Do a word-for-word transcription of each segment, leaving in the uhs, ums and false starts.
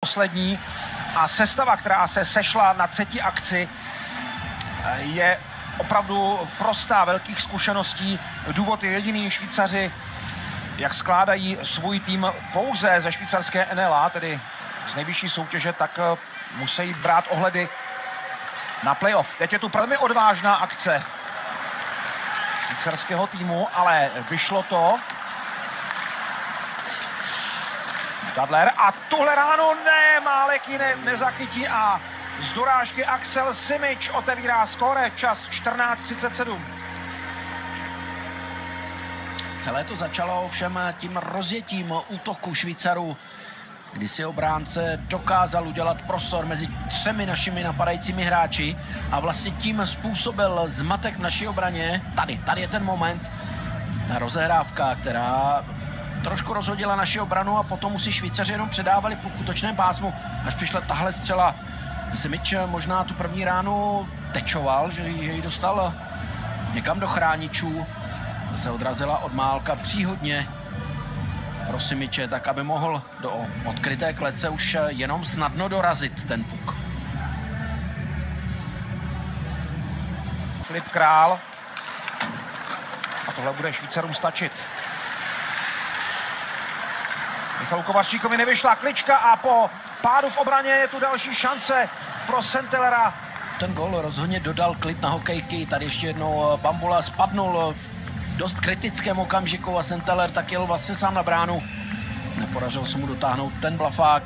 poslední a sestava, která se sešla na třetí akci, je opravdu prostá, velkých zkušeností. Důvod je jediný, Švýcaři, jak skládají svůj tým pouze ze švýcarské N L A, tedy z nejvyšší soutěže, tak musí brát ohledy na playoff. Teď je tu velmi odvážná akce švýcarského týmu, ale vyšlo to. Stadler a tuhle ráno ne, Málek ji ne, nezachytí a z dorážky Axel Simic otevírá skóre, čas čtrnáct třicet sedm. Celé to začalo ovšem tím rozjetím útoku Švýcarů, kdy si obránce dokázal udělat prostor mezi třemi našimi napadajícími hráči a vlastně tím způsobil zmatek v naší obraně. Tady, tady je ten moment, ta rozehrávka, která trošku rozhodila naši obranu a potom už si Švýcaři jenom předávali po útočném pásmu, až přišla tahle střela. Simic možná tu první ránu tečoval, že ji dostal někam do chráničů. Se odrazila od Málka příhodně pro Simiče, tak aby mohl do odkryté klece už jenom snadno dorazit ten puk. Filip Král. A tohle bude Švýcarům stačit. Michalu Kovaříkovi nevyšla klička a po pádu v obraně je tu další šance pro Sentellera. Ten gól rozhodně dodal klid na hokejky. Tady ještě jednou Bambula spadnul v dost kritickém okamžiku a Senteller tak jel vlastně sám na bránu. Nepodařilo se mu dotáhnout ten blafák.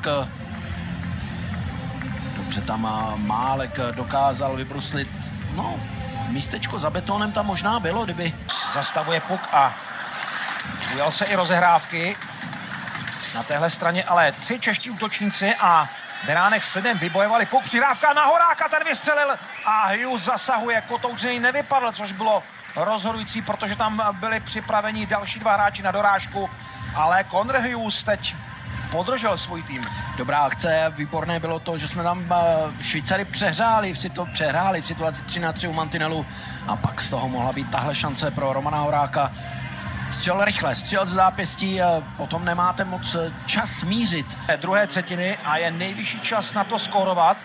Dobře tam Málek dokázal vybruslit. No, místečko za betonem tam možná bylo, kdyby... Zastavuje puk a ujal se i rozehrávky. Na téhle straně ale tři čeští útočníci a Beránek s Fridem vybojovali puk. Přihrávka na Horáka, ten vystřelil a Hughes zasahuje. Kotouč z něj nevypadl, což bylo rozhodující, protože tam byli připraveni další dva hráči na dorážku, ale Conor Hughes teď podržel svůj tým. Dobrá akce, výborné bylo to, že jsme tam Švýcary přehráli, si to přehráli v situaci tři na tři u mantinelu a pak z toho mohla být tahle šance pro Romana Horáka. Střel rychle, střel z zápěstí, potom nemáte moc čas mířit. Druhé třetiny a je nejvyšší čas na to skórovat.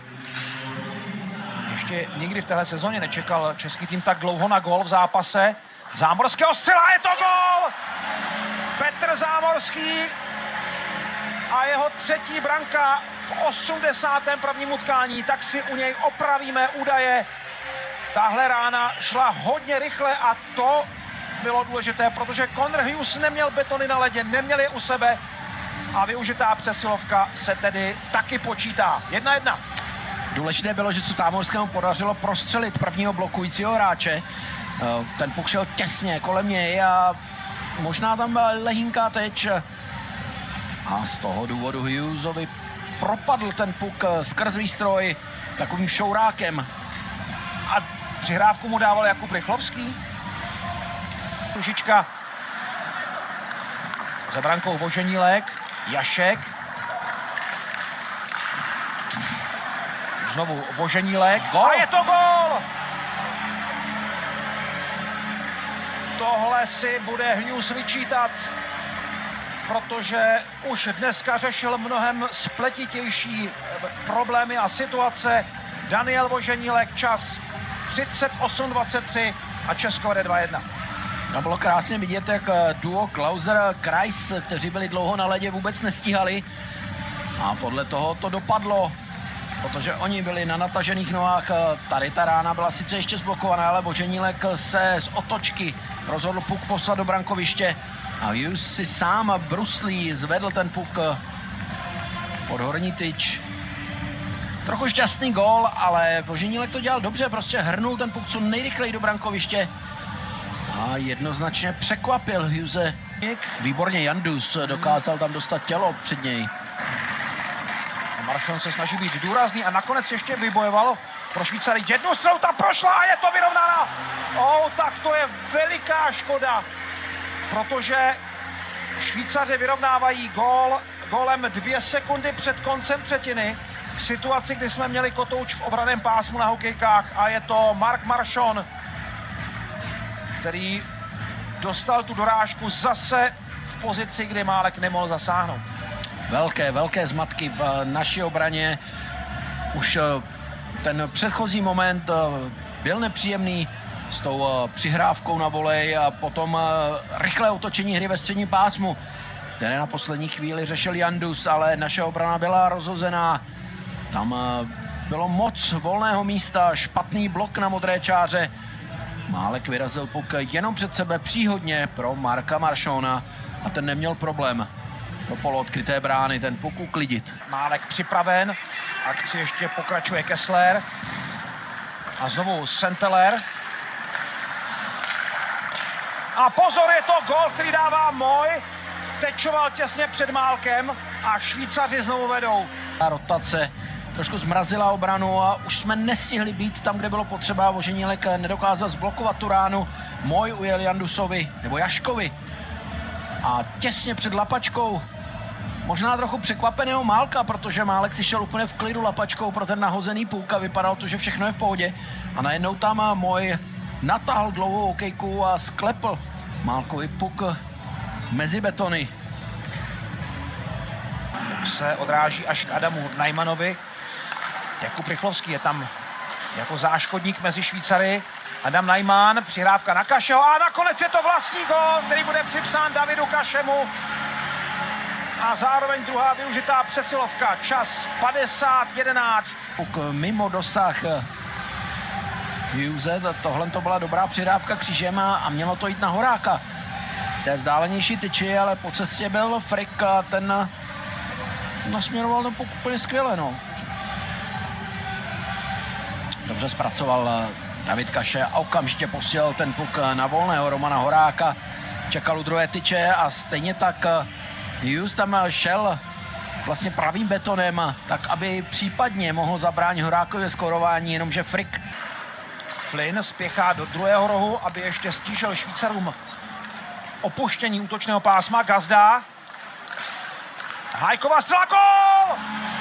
Ještě nikdy v téhle sezóně nečekal český tým tak dlouho na gól v zápase. Zámorského střela, je to gól! Petr Zámorský a jeho třetí branka v osmdesátém prvním utkání, tak si u něj opravíme údaje. Tahle rána šla hodně rychle a to bylo důležité, protože Conor Hughes neměl betony na ledě, neměl je u sebe a využitá přesilovka se tedy taky počítá. Jedna jedna. Důležité bylo, že se Zámorskému podařilo prostřelit prvního blokujícího hráče. Ten puk šel těsně kolem něj a možná tam lehínká teč. A z toho důvodu Hughesovi propadl ten puk skrz výstroj takovým šourákem. A přihrávku mu dával Jakub Rychlovský. Tužička za brankou Voženílek, Jašek. Znovu Voženílek. A je to gól! Tohle si bude Hughes vyčítat, protože už dneska řešil mnohem spletitější problémy a situace. Daniel Voženílek, čas třicet osm dvacet tři a Česko jde dva jedna. A bylo krásně vidět, jak duo Klauser-Kreis, kteří byli dlouho na ledě, vůbec nestíhali. A podle toho to dopadlo, protože oni byli na natažených nohách. Tady ta rána byla sice ještě zblokovaná, ale Voženílek se z otočky rozhodl puk poslat do brankoviště. A Hughes si sám bruslí zvedl ten puk pod horní tyč. Trochu šťastný gól, ale Voženílek to dělal dobře, prostě hrnul ten puk co nejrychleji do brankoviště. A jednoznačně překvapil Hughese. Výborně Jandus dokázal tam dostat tělo před něj. Maršon se snaží být důrazný a nakonec ještě vybojoval pro Švýcary jednu střelu, ta prošla a je to vyrovnaná. Oh, tak to je veliká škoda, protože Švýcaři vyrovnávají gól, gólem dvě sekundy před koncem třetiny. V situaci, kdy jsme měli kotouč v obraném pásmu na hokejkách a je to Mark Marchand, který dostal tu dorážku zase v pozici, kdy Málek nemohl zasáhnout. velké, velké zmatky v naší obraně. Už ten předchozí moment byl nepříjemný s tou přihrávkou na volej a potom rychlé otočení hry ve středním pásmu, které na poslední chvíli řešil Jandus, ale naše obrana byla rozhozená. Tam bylo moc volného místa, špatný blok na modré čáře. Málek vyrazil puk jenom před sebe příhodně pro Marka Maršona a ten neměl problém do poloodkryté brány ten puk uklidit. Málek připraven, akci ještě pokračuje Kessler a znovu Senteler. A pozor, je to gol, který dává Mooy. Tečoval těsně před Málkem a Švýcaři znovu vedou. Rotace trošku zmrazila obranu a už jsme nestihli být tam, kde bylo potřeba. Voženílek nedokázal zblokovat tu ránu. Mooy ujel Jandusovi, nebo Jaškovi. A těsně před lapačkou možná trochu překvapeného Málka, protože Málek si šel úplně v klidu lapačkou pro ten nahozený puk a vypadalo to, že všechno je v pohodě. A najednou tam Mooy natáhl dlouhou okejku a sklepl Málkovi puk mezi betony. Se odráží až k Adamu Najmanovi. Jakub Rychlovský je tam jako záškodník mezi Švýcary. Adam Najman, přihrávka na Kašeho a nakonec je to vlastní gól, který bude připsán Davidu Kašemu. A zároveň druhá využitá přesilovka, čas padesát jedenáct. Puk mimo dosah Hughes, tohle to byla dobrá přihrávka křížem a mělo to jít na Horáka. To je vzdálenější tyči, ale po cestě byl Frick a ten nasměroval ten puk úplně skvěle. No. Dobře zpracoval David Kaše a okamžitě posílal ten puk na volného Romana Horáka. Čekal u druhé tyče a stejně tak Hughes tam šel vlastně pravým betonem, tak aby případně mohl zabránit Horákově skórování, jenomže Frick. Flynn spěchá do druhého rohu, aby ještě stížil Švýcarům opuštění útočného pásma. Gazda. Hájková střela, gól!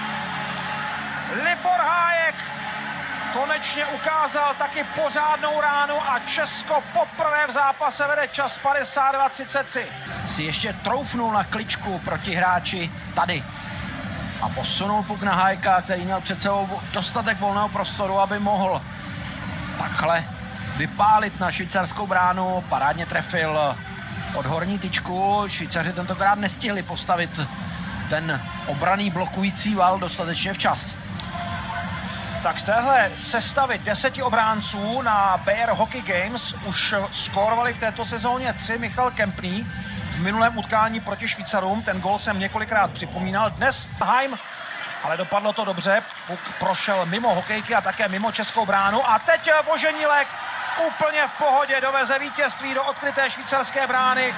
Libor Hájek konečně ukázal taky pořádnou ránu a Česko poprvé v zápase vede, čas padesát dva třicet tři. Si ještě troufnul na kličku proti hráči tady a posunul puk na Hájka, který měl před sebou dostatek volného prostoru, aby mohl takhle vypálit na švýcarskou bránu. Parádně trefil od horní tyčku. Švýcaři tentokrát nestihli postavit ten obranný blokující val dostatečně včas. Tak z téhle sestavy deseti obránců na B R Hockey Games už skórovali v této sezóně tři. Michal Kempný v minulém utkání proti Švýcarům. Ten gól jsem několikrát připomínal. Dnes Heim, ale dopadlo to dobře. Puk prošel mimo hokejky a také mimo českou bránu. A teď Voženílek úplně v pohodě doveze vítězství do odkryté švýcarské brány.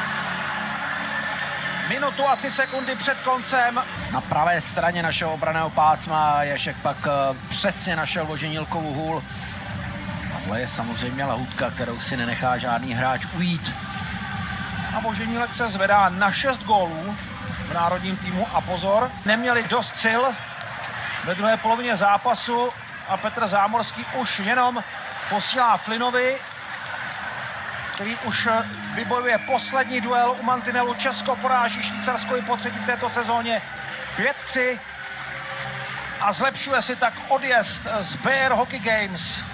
Minutu a tři sekundy před koncem. Na pravé straně našeho obranného pásma Ješek pak přesně našel Voženílkovu hůl. Tohle je samozřejmě lahůdka, kterou si nenechá žádný hráč ujít. A Voženílek se zvedá na šest gólů v národním týmu a pozor, neměli dost sil ve druhé polovině zápasu a Petr Zámorský už jenom posílá Flynnovi, který už vybojuje poslední duel u mantinelu. Česko poráží Švýcarsko i po třetí v této sezóně pět tři a zlepšuje si tak odjezd z B R Hockey Games.